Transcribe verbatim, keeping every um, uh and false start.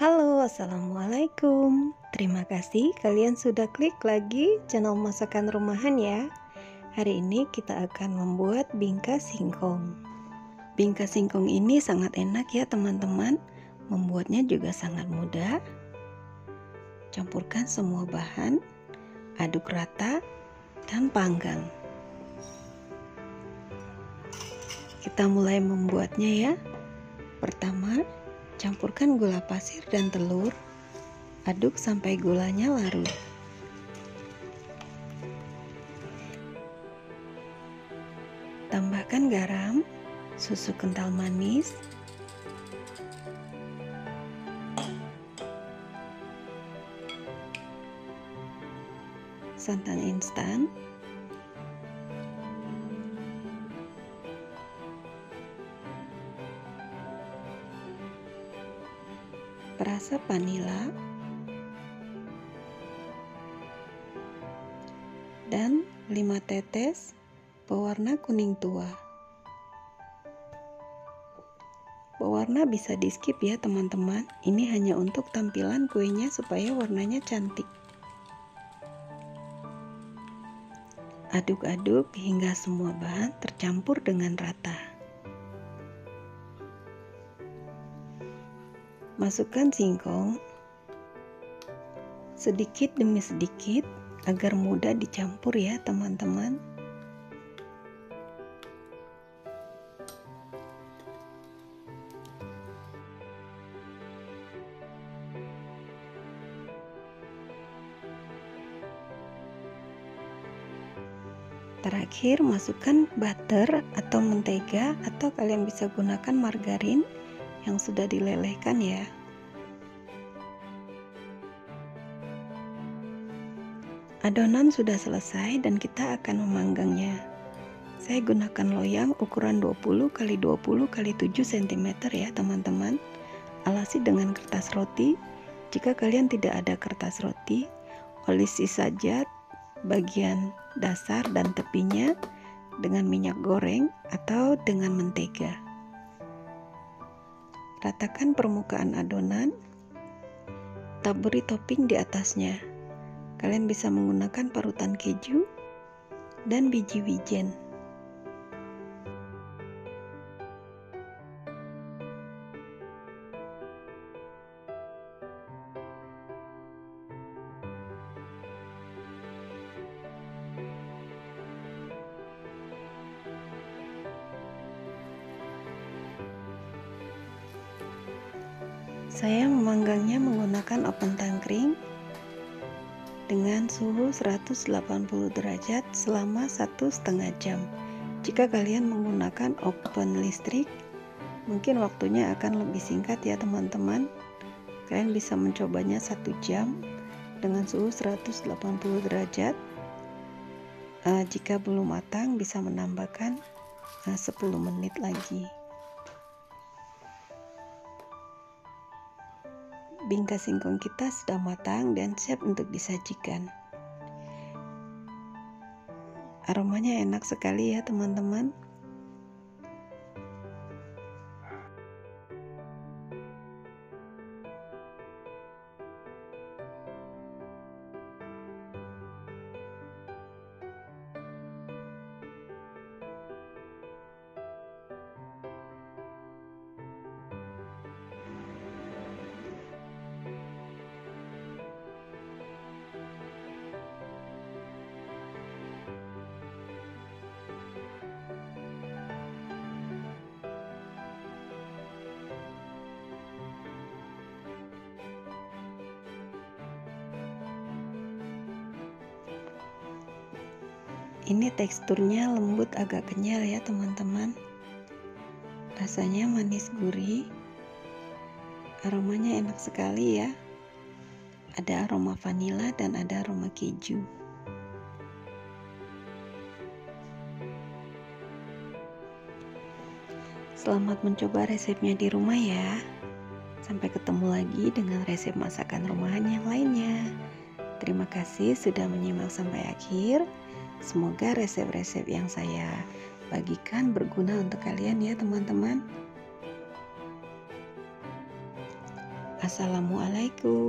Halo, assalamualaikum. Terima kasih kalian sudah klik lagi channel masakan rumahan ya. Hari ini kita akan membuat bingka singkong. Bingka singkong ini sangat enak ya teman-teman. Membuatnya juga sangat mudah. Campurkan semua bahan, aduk rata, dan panggang. Kita mulai membuatnya ya. Pertama, campurkan gula pasir dan telur, aduk sampai gulanya larut. Tambahkan garam, susu kental manis, santan instan, perasa vanila, dan lima tetes pewarna kuning tua. Pewarna bisa di skip ya teman-teman. Ini hanya untuk tampilan kuenya supaya warnanya cantik. Aduk-aduk hingga semua bahan tercampur dengan rata. Masukkan singkong sedikit demi sedikit agar mudah dicampur ya teman-teman. Terakhir masukkan butter atau mentega, atau kalian bisa gunakan margarin yang sudah dilelehkan ya. Adonan sudah selesai dan kita akan memanggangnya. Saya gunakan loyang ukuran dua puluh kali dua puluh kali tujuh sentimeter ya teman-teman. Alasi dengan kertas roti. Jika kalian tidak ada kertas roti, olesi saja bagian dasar dan tepinya dengan minyak goreng atau dengan mentega. Ratakan permukaan adonan, taburi topping di atasnya. Kalian bisa menggunakan parutan keju dan biji wijen. Saya memanggangnya menggunakan oven tangkring dengan suhu seratus delapan puluh derajat selama satu setengah jam. Jika kalian menggunakan oven listrik, mungkin waktunya akan lebih singkat ya teman-teman. Kalian bisa mencobanya satu jam dengan suhu seratus delapan puluh derajat. Uh, jika belum matang, bisa menambahkan uh, sepuluh menit lagi. Bingka singkong kita sudah matang dan siap untuk disajikan. Aromanya enak sekali ya teman-teman. Ini teksturnya lembut agak kenyal ya teman-teman. Rasanya manis gurih. Aromanya enak sekali ya. Ada aroma vanila dan ada aroma keju. Selamat mencoba resepnya di rumah ya. Sampai ketemu lagi dengan resep masakan rumahan yang lainnya. Terima kasih sudah menyimak sampai akhir. Semoga resep-resep yang saya bagikan berguna untuk kalian ya teman-teman. Assalamualaikum.